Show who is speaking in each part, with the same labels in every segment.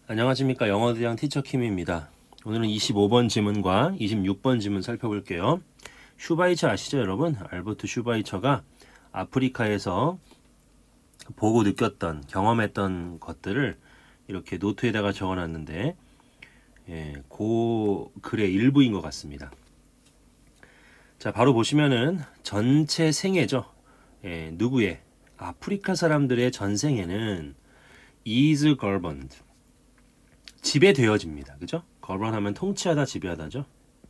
Speaker 1: 안녕하십니까. 영어대장 티처 킴입니다. 오늘은 25번 지문과 26번 지문 살펴볼게요. 슈바이처 아시죠 여러분? 알버트 슈바이처가 아프리카에서 보고 느꼈던 경험했던 것들을 이렇게 노트에다가 적어놨는데 그 글의 일부인 것 같습니다. 자, 바로 보시면은 전체 생애죠. 누구의? 아프리카 사람들의 전생에는 is governed, 지배되어집니다. 그죠? govern하면 통치하다, 지배하다죠.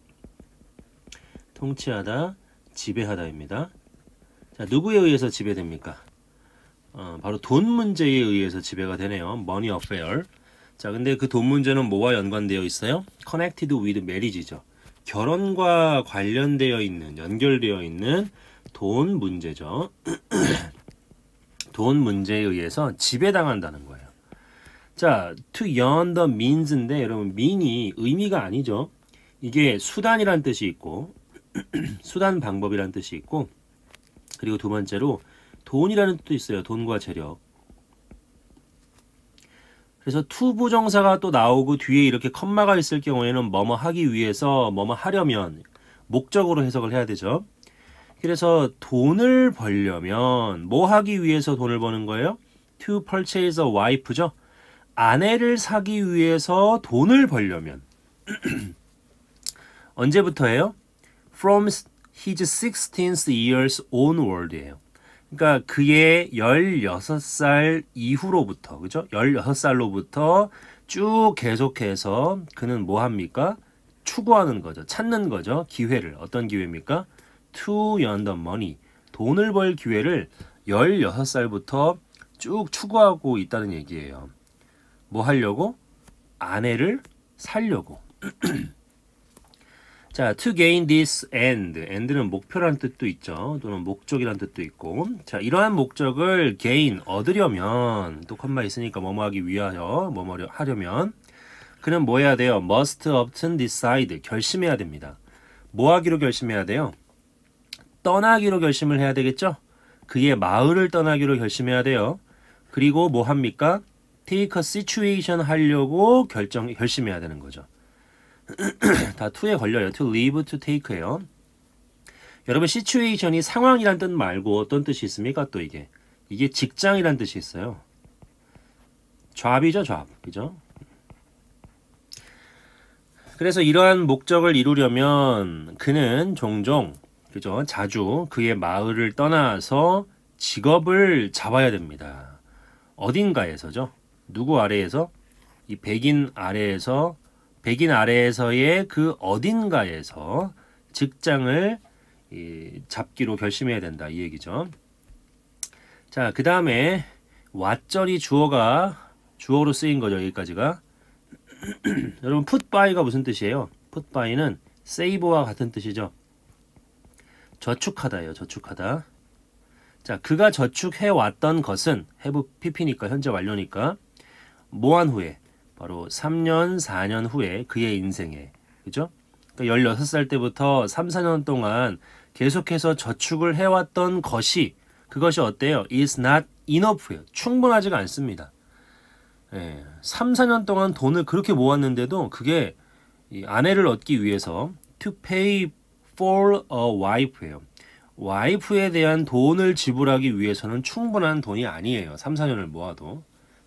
Speaker 1: 통치하다, 지배하다입니다. 자, 누구에 의해서 지배됩니까? 바로 돈 문제에 의해서 지배가 되네요. money affair. 자, 근데 그 돈 문제는 뭐와 연관되어 있어요? connected with marriage죠. 결혼과 관련되어 있는, 연결되어 있는 돈 문제죠. 돈 문제에 의해서 지배당한다는 거예요. 자, to earn the means인데 여러분 mean이 의미가 아니죠. 이게 수단이란 뜻이 있고 수단 방법이란 뜻이 있고 그리고 두 번째로 돈이라는 뜻도 있어요. 돈과 재력. 그래서 to 부정사가 또 나오고 뒤에 이렇게 컴마가 있을 경우에는 뭐뭐 하기 위해서 뭐뭐 하려면 목적으로 해석을 해야 되죠. 그래서 돈을 벌려면 뭐 하기 위해서 돈을 버는 거예요? to purchase a wife죠. 아내를 사기 위해서 돈을 벌려면 언제부터예요? From his 16th years onward예요. 그러니까 그의 16살 이후로부터, 그죠? 16살로부터 쭉 계속해서 그는 뭐 합니까? 추구하는 거죠. 찾는 거죠. 기회를. 어떤 기회입니까? To earn the money. 돈을 벌 기회를 16살부터 쭉 추구하고 있다는 얘기예요. 뭐 하려고? 아내를 살려고. 자, to gain this end. end는 목표란 뜻도 있죠. 또는 목적이란 뜻도 있고. 자, 이러한 목적을 gain, 얻으려면 또 컴마 있으니까 뭐뭐 하기 위하여, 뭐뭐 하려면 그는 뭐 해야 돼요? must often decide. 결심해야 됩니다. 뭐 하기로 결심해야 돼요? 떠나기로 결심을 해야 되겠죠? 그의 마을을 떠나기로 결심해야 돼요. 그리고 뭐 합니까? take a situation 하려고 결심해야 되는 거죠. 다 to에 걸려요. to leave, to take예요. 여러분 situation이 상황이란 뜻 말고 어떤 뜻이 있습니까? 또 이게 직장이란 뜻이 있어요. job이죠, job. 그죠? 그래서 이러한 목적을 이루려면 그는 종종, 그죠? 자주 그의 마을을 떠나서 직업을 잡아야 됩니다. 어딘가에서죠. 누구 아래에서? 이 백인 아래에서의 그 어딘가에서 직장을 잡기로 결심해야 된다. 이 얘기죠. 자, 그 다음에 왓절이 주어로 쓰인 거죠. 여기까지가. 여러분 put by가 무슨 뜻이에요? put by는 save와 같은 뜻이죠. 저축하다예요. 저축하다. 자, 그가 저축해왔던 것은 have pp니까 현재 완료니까 뭐한 후에? 바로 3년, 4년 후에 그의 인생에. 그죠? 그러니까 16살 때부터 3, 4년 동안 계속해서 저축을 해왔던 그것이 어때요? is not enough예요. 충분하지가 않습니다. 3, 4년 동안 돈을 그렇게 모았는데도 그게 이 아내를 얻기 위해서 to pay for a wife예요. 와이프에 대한 돈을 지불하기 위해서는 충분한 돈이 아니에요. 3, 4년을 모아도.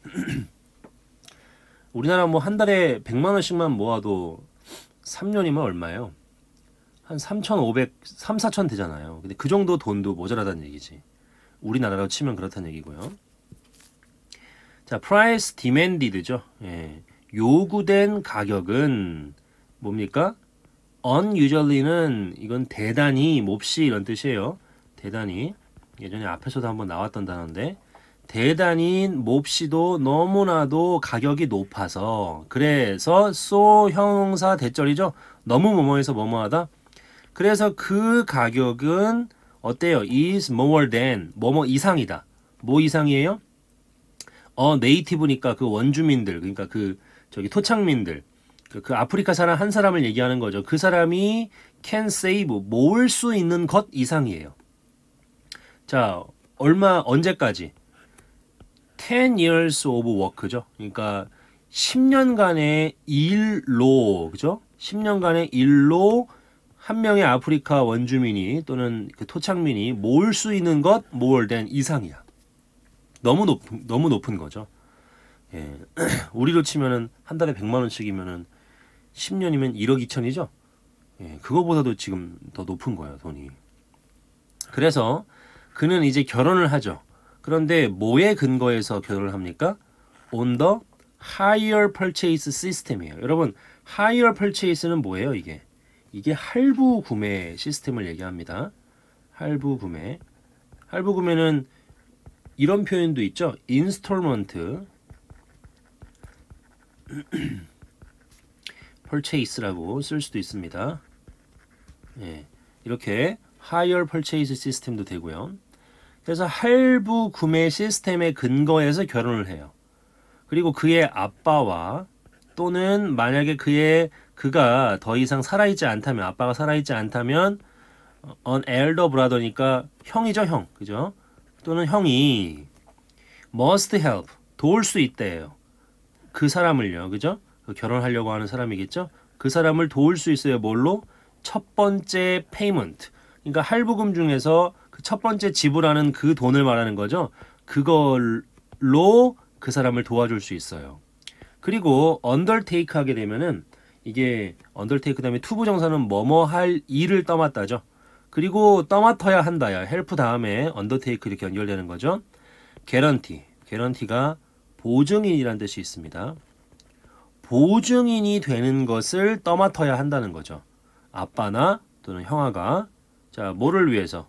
Speaker 1: 우리나라 뭐 한 달에 100만 원씩만 모아도 3년이면 얼마예요? 한 3,500, 3, 4천 되잖아요. 근데 그 정도 돈도 모자라다는 얘기지. 우리나라로 치면 그렇다는 얘기고요. 자, price demanded죠. 요구된 가격은 뭡니까? unusually는 이건 대단히, 몹시 이런 뜻이에요. 대단히. 예전에 앞에서도 한번 나왔던 단어인데 대단히 몹시도 너무나도 가격이 높아서 그래서 so 형용사 대절이죠. 너무 뭐뭐해서 뭐뭐하다. 그래서 그 가격은 어때요? is more than 뭐뭐 이상이다. 뭐 이상이에요? 네이티브니까 그 원주민들 그러니까 그 저기 토착민들 그 아프리카 사람 한 사람을 얘기하는 거죠. 그 사람이 can save 모을 수 있는 것 이상이에요. 자, 언제까지? 10 years of work죠. 그러니까 10년간의 일로, 그죠? 10년간의 일로 한 명의 아프리카 원주민이 또는 그 토착민이 모을 수 있는 것 more than 이상이야. 너무 높은 거죠. 예. 우리로 치면은 한 달에 100만 원씩이면은 10년이면 1억 2천이죠. 예. 그거보다도 지금 더 높은 거예요, 돈이. 그래서 그는 이제 결혼을 하죠. 그런데 뭐에 근거해서 결혼을 합니까? On the hire purchase system이에요. 여러분, hire purchase는 뭐예요, 이게? 이게 할부 구매 시스템을 얘기합니다. 할부 구매. 할부 구매는 이런 표현도 있죠. installment purchase라고 쓸 수도 있습니다. 예, 이렇게 hire purchase 시스템도 되고요. 그래서 할부 구매 시스템에 근거해서 결혼을 해요. 그리고 그의 아빠와 또는 만약에 그가 더 이상 살아있지 않다면, 아빠가 살아있지 않다면 an elder brother니까 형이죠, 형. 그죠? 또는 형이 must help, 도울 수 있대요. 그 사람을요. 그죠? 결혼하려고 하는 사람이겠죠? 그 사람을 도울 수 있어요. 뭘로? 첫 번째 payment. 그러니까 할부금 중에서 그 첫 번째 지불하는 그 돈을 말하는 거죠. 그걸로 그 사람을 도와줄 수 있어요. 그리고 undertake 하게 되면은 이게 undertake 다음에 투부정사는 뭐뭐 할 일을 떠맡다죠. 그리고 떠맡아야 한다야. help 다음에 undertake 이렇게 연결되는 거죠. guarantee가 보증인이라는 뜻이 있습니다. 보증인이 되는 것을 떠맡아야 한다는 거죠. 아빠나 또는 형아가 자 뭐를 위해서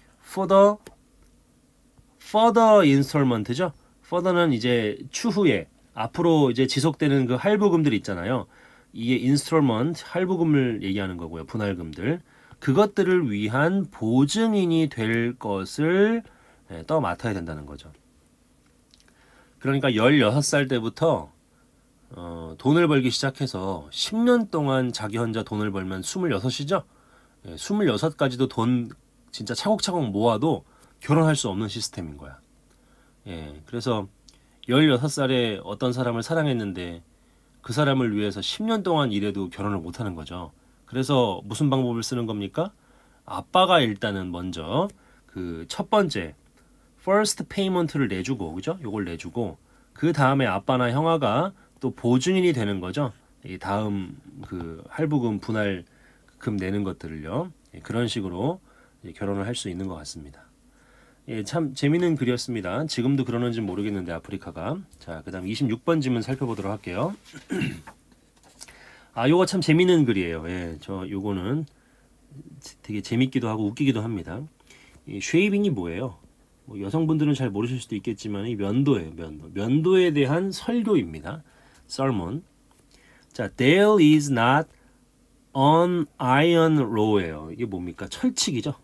Speaker 1: further installment죠. further는 이제 추후에 앞으로 이제 지속되는 그 할부금들 있잖아요. 이게 installment 할부금을 얘기하는 거고요. 분할금들 그것들을 위한 보증인이 될 것을 떠맡아야 된다는 거죠. 그러니까 16살 때부터 돈을 벌기 시작해서 10년 동안 자기 혼자 돈을 벌면 26이죠. 26까지도 돈 진짜 차곡차곡 모아도 결혼할 수 없는 시스템인 거야. 예, 그래서 16살에 어떤 사람을 사랑했는데 그 사람을 위해서 10년 동안 일해도 결혼을 못하는 거죠. 그래서 무슨 방법을 쓰는 겁니까? 아빠가 일단은 먼저 그 첫 번째 first payment를 내주고, 그죠? 요걸 내주고 그 다음에 아빠나 형아가 또 보증인이 되는 거죠. 이 다음 그 할부금 분할금 내는 것들을요. 예, 그런 식으로 결혼을 할 수 있는 것 같습니다. 예, 참 재미있는 글이었습니다. 지금도 그러는지 모르겠는데 아프리카가. 자, 그다음 26번 질문 살펴보도록 할게요. 아, 요거 참 재미있는 글이에요. 예, 저 요거는 되게 재밌기도 하고 웃기기도 합니다. 이 쉐이빙이 뭐예요? 뭐 여성분들은 잘 모르실 수도 있겠지만 이 면도예요. 면도에 대한 설교입니다. sermon. 자, there is not an iron row예요. 이게 뭡니까? 철칙이죠.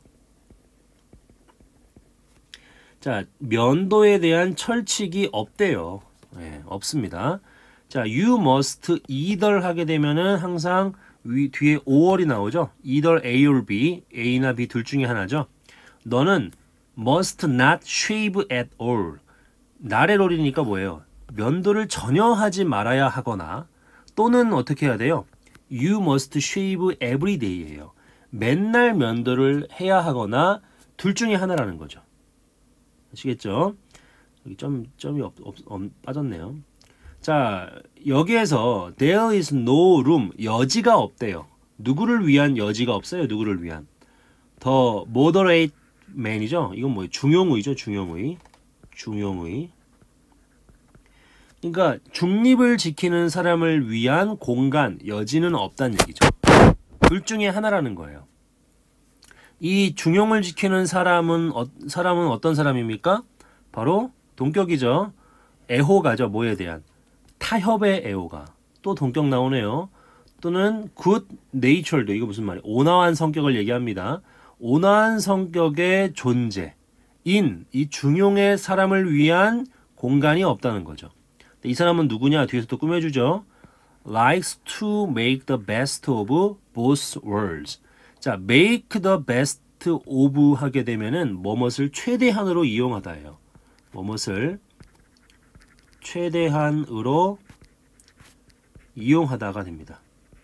Speaker 1: 자, 면도에 대한 철칙이 없대요. 네, 없습니다. 자, you must either 하게 되면은 항상 뒤에 or이 나오죠. either A or B, A나 B 둘 중에 하나죠. 너는 must not shave at all. not at all이니까 뭐예요? 면도를 전혀 하지 말아야 하거나 또는 어떻게 해야 돼요? You must shave every day예요. 맨날 면도를 해야 하거나 둘 중에 하나라는 거죠. 아시겠죠? 여기 점이 빠졌네요. 자, 여기에서 there is no room, 여지가 없대요. 누구를 위한 여지가 없어요. 누구를 위한. 더 moderate man이죠. 이건 뭐예요? 중용의죠. 중용의. 그러니까 중립을 지키는 사람을 위한 공간, 여지는 없다는 얘기죠. 둘 중에 하나라는 거예요. 이 중용을 지키는 사람은 어떤 사람입니까? 바로 동격이죠. 애호가죠. 뭐에 대한? 타협의 애호가. 또 동격 나오네요. 또는 good nature도 이거 무슨 말이에요? 온화한 성격을 얘기합니다. 온화한 성격의 존재인 이 중용의 사람을 위한 공간이 없다는 거죠. 이 사람은 누구냐? 뒤에서 또 꾸며주죠. likes to make the best of both worlds. 자, make the best of 하게 되면은 뭐뭇을 최대한으로 이용하다예요. 뭐뭇을 최대한으로 이용하다가 됩니다.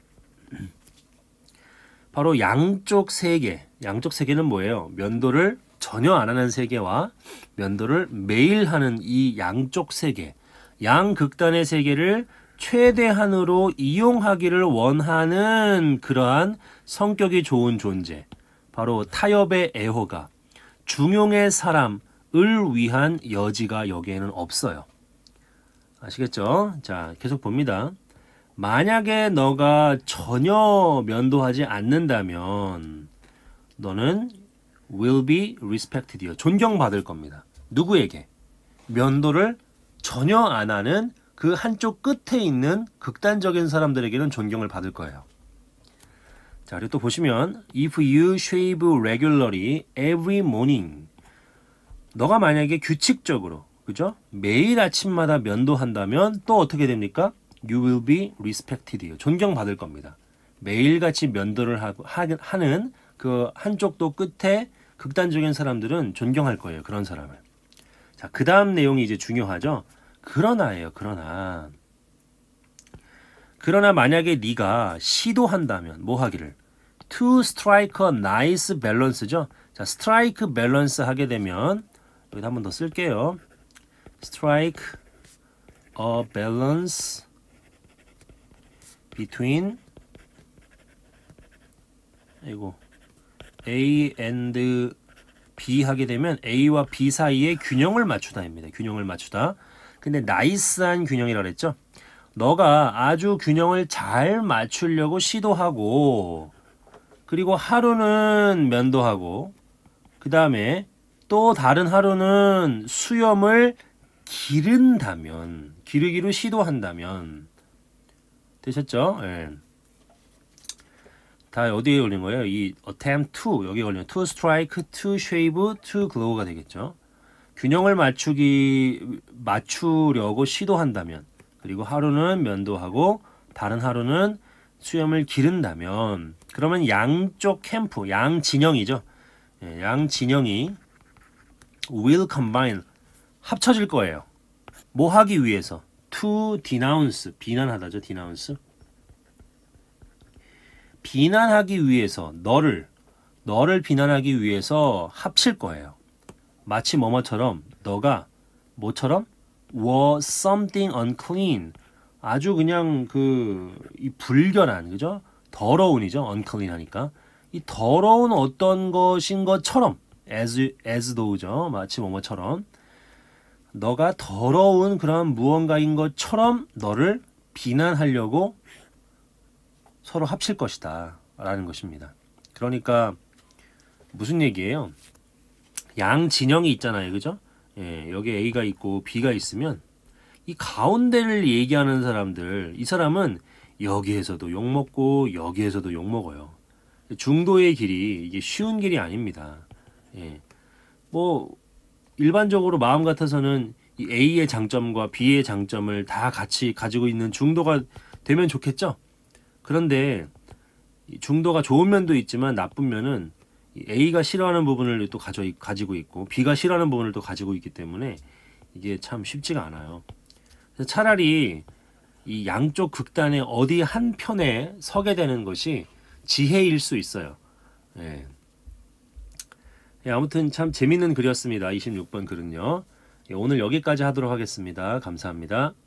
Speaker 1: 바로 양쪽 세계, 양쪽 세계는 뭐예요? 면도를 전혀 안 하는 세계와 면도를 매일 하는 이 양쪽 세계, 양극단의 세계를 최대한으로 이용하기를 원하는 그러한 성격이 좋은 존재, 바로 타협의 애호가, 중용의 사람을 위한 여지가 여기에는 없어요. 아시겠죠? 자, 계속 봅니다. 만약에 너가 전혀 면도하지 않는다면 너는 will be respected이요. 존경받을 겁니다. 누구에게? 면도를 전혀 안 하는 그 한쪽 끝에 있는 극단적인 사람들에게는 존경을 받을 거예요. 자, 그리고 또 보시면 if you shave regularly every morning, 너가 만약에 규칙적으로, 그죠? 매일 아침마다 면도한다면 또 어떻게 됩니까? You will be respected이요. 존경받을 겁니다. 매일같이 면도를 하는 그 한쪽도 끝에 극단적인 사람들은 존경할 거예요. 그런 사람을. 자, 그 다음 내용이 이제 중요하죠. 그러나예요. 그러나 만약에 네가 시도한다면 뭐 하기를? To strike a nice balance죠. 자, strike balance 하게 되면 여기다 한 번 더 쓸게요. strike a balance between A and B 하게 되면 A와 B 사이에 균형을 맞추다입니다. 균형을 맞추다. 근데 나이스한 균형이라고 그랬죠. 너가 아주 균형을 잘 맞추려고 시도하고, 그리고 하루는 면도하고, 그 다음에 또 다른 하루는 수염을 기르기로 시도한다면, 되셨죠? 예. 다 어디에 걸린 거예요? 이 attempt to, 여기에 걸리면 to strike, to shave, to glow가 되겠죠. 균형을 맞추려고 시도한다면, 그리고 하루는 면도하고 다른 하루는 수염을 기른다면, 그러면 양쪽 캠프, 양진영이죠. 예, 양진영이 will combine, 합쳐질 거예요. 뭐 하기 위해서? to denounce, 비난하다죠. denounce. 비난하기 위해서, 너를 비난하기 위해서 합칠 거예요. 마치 뭐뭐처럼, 너가 뭐처럼? was something unclean, 아주 그냥 이 불결한, 그죠? 더러운이죠. unclean 하니까 이 더러운 어떤 것인 것처럼, as though죠. 마치 뭐뭐처럼 너가 더러운 그런 무언가인 것처럼 너를 비난하려고 서로 합칠 것이다 라는 것입니다. 그러니까 무슨 얘기예요? 양 진영이 있잖아요. 그죠? 예, 여기 A가 있고 B가 있으면 이 가운데를 얘기하는 사람들, 이 사람은 여기에서도 욕먹고 여기에서도 욕먹어요. 중도의 길이 이게 쉬운 길이 아닙니다. 예. 뭐 일반적으로 마음 같아서는 이 A의 장점과 B의 장점을 다 같이 가지고 있는 중도가 되면 좋겠죠? 그런데 중도가 좋은 면도 있지만 나쁜 면은 A가 싫어하는 부분을 또 가지고 있고 B가 싫어하는 부분을 또 가지고 있기 때문에 이게 참 쉽지가 않아요. 그래서 차라리 이 양쪽 극단의 어디 한 편에 서게 되는 것이 지혜일 수 있어요. 예. 예, 아무튼 참 재밌는 글이었습니다. 26번 글은요. 예, 오늘 여기까지 하도록 하겠습니다. 감사합니다.